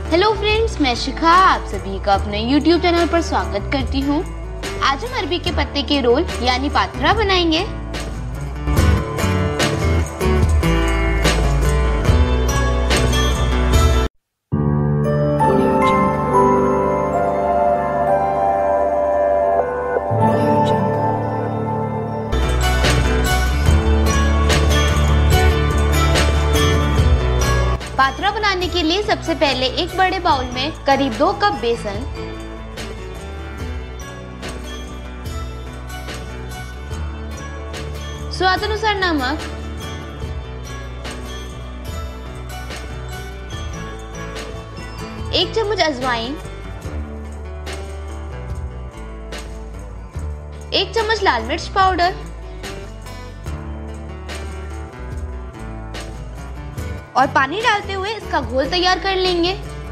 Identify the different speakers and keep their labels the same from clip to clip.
Speaker 1: Hello friends, मैं शिखा आप सभी का अपने YouTube चैनल पर स्वागत करती हूँ। आज हम अरबी के पत्ते के रोल यानी पाथरा बनाएंगे। पाथरा बनाने के लिए सबसे पहले एक बड़े बाउल में करीब 2 कप बेसन, स्वाद अनुसार नमक, एक चम्मच अजवाइन, 1 चम्मच लाल मिर्च पाउडर और पानी डालते हुए इसका घोल तैयार कर लेंगे।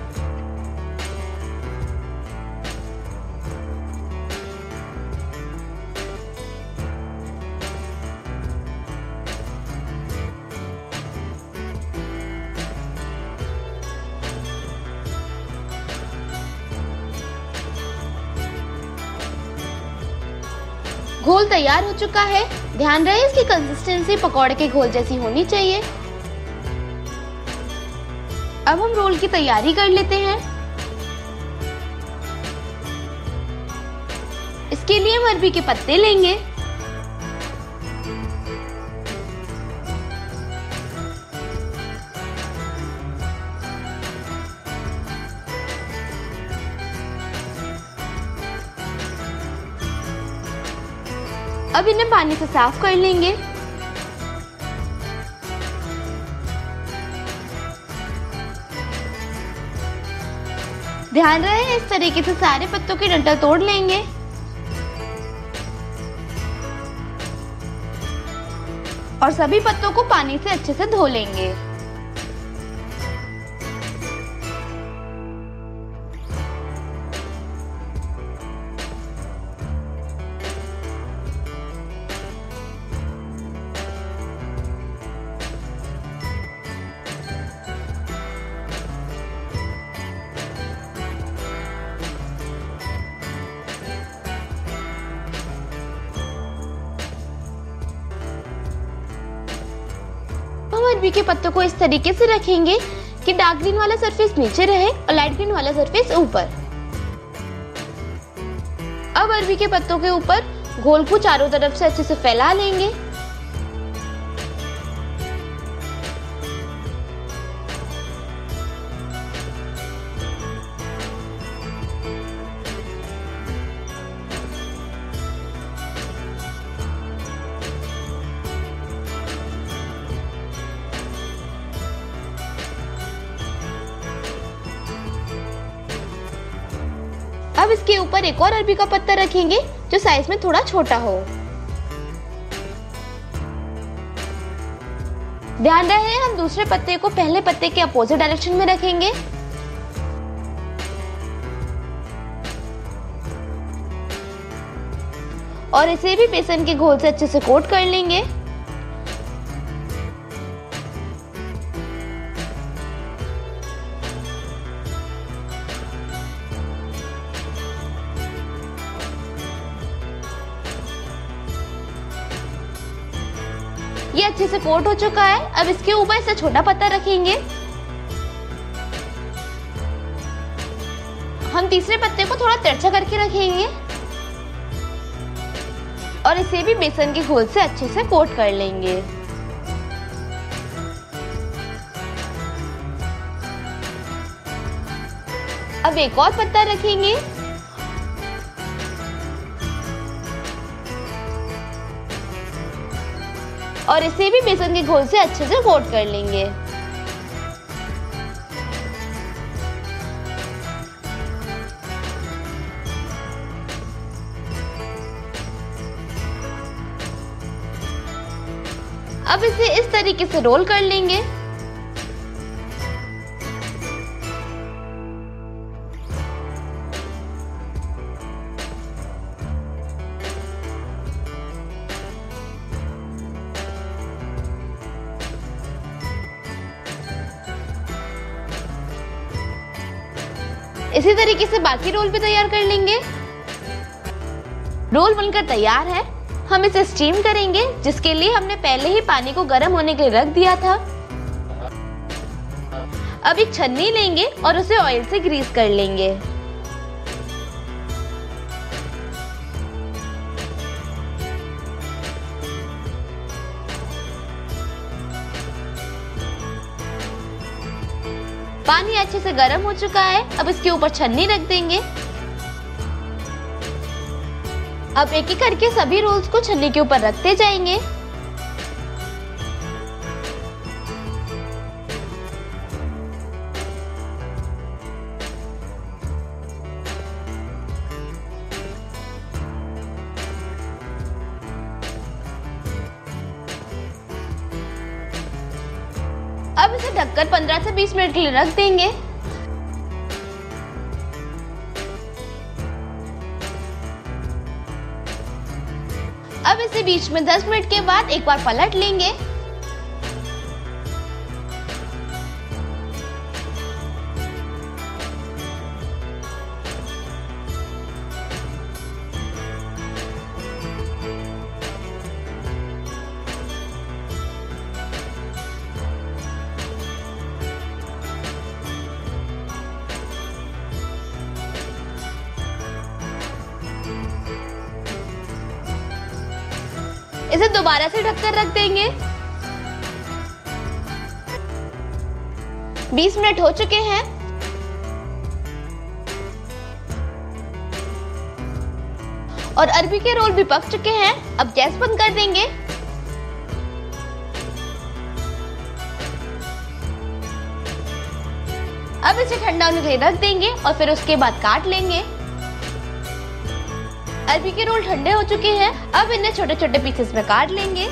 Speaker 1: घोल तैयार हो चुका है। ध्यान रहे इसकी कंसिस्टेंसी पकौड़े के घोल जैसी होनी चाहिए। अब हम रोल की तैयारी कर लेते हैं। इसके लिए हम अरबी के पत्ते लेंगे। अब इन्हें पानी से साफ कर लेंगे। ध्यान रहे इस तरीके से सारे पत्तों के डंठल तोड़ लेंगे। और सभी पत्तों को पानी से अच्छे से धो लेंगे। हम अरबी के पत्तों को इस तरीके से रखेंगे कि डार्क ग्रीन वाला सरफेस नीचे रहे और लाइट ग्रीन वाला सरफेस ऊपर। अब अरबी के पत्तों के ऊपर घोल को चारों तरफ से अच्छे से फैला लेंगे। अब इसके ऊपर एक और अरबी का पत्ता रखेंगे जो साइज में थोड़ा छोटा हो। ध्यान रहे हम दूसरे पत्ते को पहले पत्ते के अपोजिट डायरेक्शन में रखेंगे। और इसे भी बेसन के घोल से अच्छे से कोट कर लेंगे। ये अच्छे से कोट हो चुका है। अब इसके ऊपर इसे छोटा पत्ता रखेंगे। हम तीसरे पत्ते को थोड़ा तिरछा करके रखेंगे और इसे भी बेसन के घोल से अच्छे से कोट कर लेंगे। अब एक और पत्ता रखेंगे और इसे भी बेसन के घोल से अच्छे से कोट कर लेंगे। अब इसे इस तरीके से रोल कर लेंगे। इसी तरीके से बाकी रोल भी तैयार कर लेंगे। रोल बनकर तैयार है। हम इसे स्टीम करेंगे, जिसके लिए हमने पहले ही पानी को गर्म होने के लिए रख दिया था। अब एक छन्नी लेंगे और उसे ऑयल से ग्रीस कर लेंगे। पानी अच्छे से गर्म हो चुका है। अब इसके ऊपर छन्नी रख देंगे। अब एक एक करके सभी रोल्स को छन्नी के ऊपर रखते जाएंगे। अब इसे ढककर 15 से 20 मिनट के लिए रख देंगे। अब इसे बीच में 10 मिनट के बाद एक बार पलट लेंगे। इसे दोबारा से ढककर रख देंगे। 20 मिनट हो चुके हैं। और अरबी के रोल भी पक चुके हैं। अब गैस बंद कर देंगे। अब इसे ठंडा होने के लिए रख देंगे और फिर उसके बाद काट लेंगे। अरबी के रोल ठंडे हो चुके हैं। अब इन्हें छोटे छोटे पीसेस में काट लेंगे।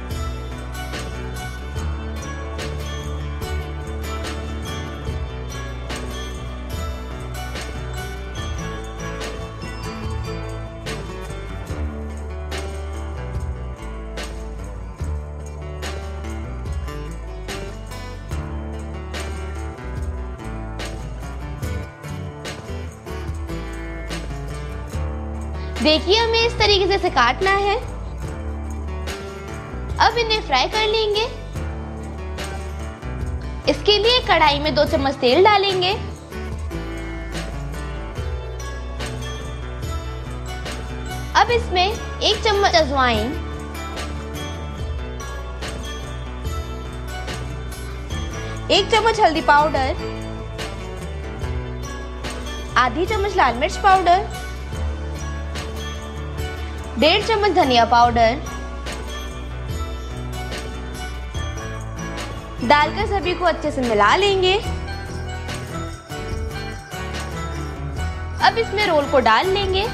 Speaker 1: देखिए, हमें इस तरीके से इसे काटना है। अब इन्हें फ्राई कर लेंगे। इसके लिए कढ़ाई में 2 चम्मच तेल डालेंगे। अब इसमें 1 चम्मच अजवाइन, 1 चम्मच हल्दी पाउडर, आधी चम्मच लाल मिर्च पाउडर, 1.5 चम्मच धनिया पाउडर डालकर सभी को अच्छे से मिला लेंगे। अब इसमें रोल को डाल लेंगे।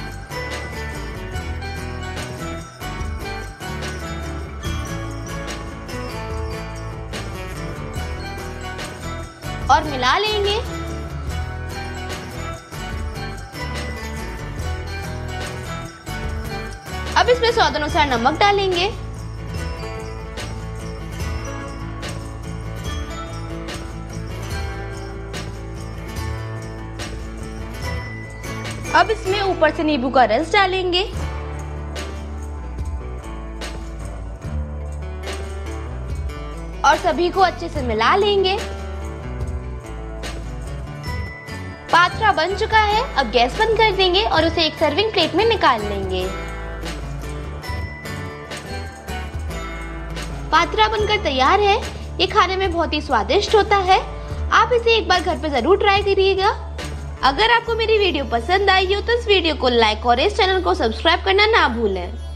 Speaker 1: और मिला लेंगे। अब इसमें स्वाद अनुसार नमक डालेंगे। अब इसमें ऊपर से नींबू का रस डालेंगे। और सभी को अच्छे से मिला लेंगे। पात्रा बन चुका है। अब गैस बंद कर देंगे और उसे एक सर्विंग प्लेट में निकाल लेंगे। पात्रा बनकर तैयार है। ये खाने में बहुत ही स्वादिष्ट होता है। आप इसे एक बार घर पे जरूर ट्राई करिएगा। अगर आपको मेरी वीडियो पसंद आई हो तो इस वीडियो को लाइक और इस चैनल को सब्सक्राइब करना ना भूलें।